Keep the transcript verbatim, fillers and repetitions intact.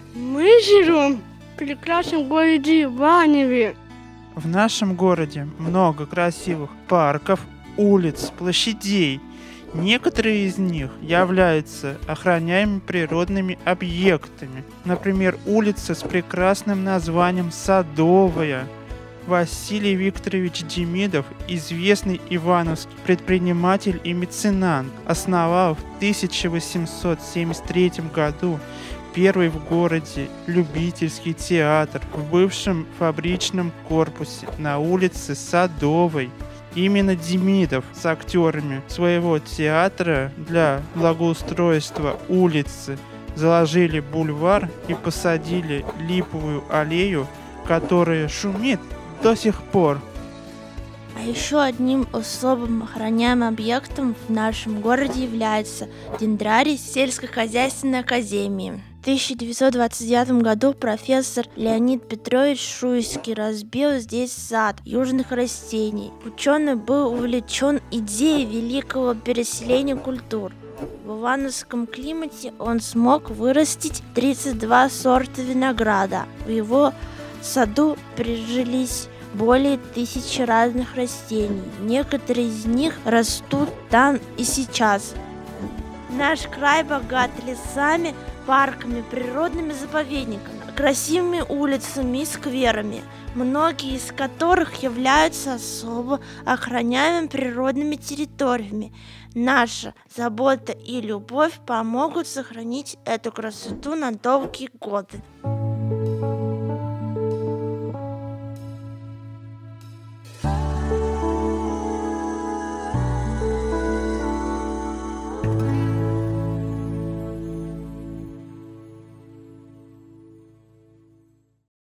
Мы живем в прекрасном городе Иванове. В нашем городе много красивых парков, улиц, площадей. Некоторые из них являются охраняемыми природными объектами. Например, улица с прекрасным названием Садовая. Василий Викторович Демидов, известный ивановский предприниматель и меценат, основал в тысяча восемьсот семьдесят третьем году первый в городе любительский театр в бывшем фабричном корпусе на улице Садовой. Именно Демидов с актерами своего театра для благоустройства улицы заложили бульвар и посадили липовую аллею, которая шумит до сих пор. А еще одним особым охраняемым объектом в нашем городе является дендрарий сельскохозяйственной академии. В тысяча девятьсот двадцать девятом году профессор Леонид Петрович Шуйский разбил здесь сад южных растений. Ученый был увлечен идеей великого переселения культур. В ивановском климате он смог вырастить тридцать два сорта винограда. В его саду прижились более тысячи разных растений. Некоторые из них растут там и сейчас. Наш край богат лесами, парками, природными заповедниками, красивыми улицами и скверами, многие из которых являются особо охраняемыми природными территориями. Наша забота и любовь помогут сохранить эту красоту на долгие годы.